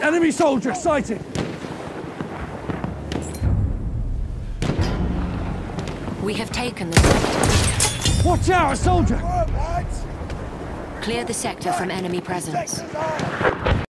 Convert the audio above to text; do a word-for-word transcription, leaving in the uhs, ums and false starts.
Enemy soldier sighted! We have taken the sector. Watch out, a soldier! Clear the sector from enemy presence.